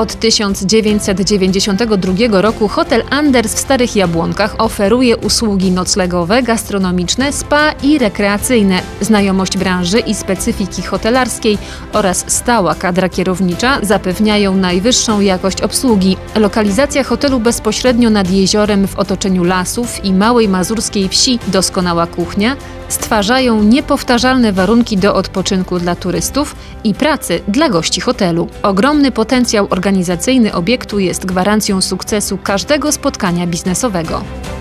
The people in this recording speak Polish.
Od 1992 roku hotel Anders w Starych Jabłonkach oferuje usługi noclegowe, gastronomiczne, spa i rekreacyjne. Znajomość branży i specyfiki hotelarskiej oraz stała kadra kierownicza zapewniają najwyższą jakość obsługi. Lokalizacja hotelu bezpośrednio nad jeziorem w otoczeniu lasów i małej mazurskiej wsi, doskonała kuchnia stwarzają niepowtarzalne warunki do odpoczynku dla turystów i pracy dla gości hotelu. Ogromny potencjał organizacyjny obiektu jest gwarancją sukcesu każdego spotkania biznesowego.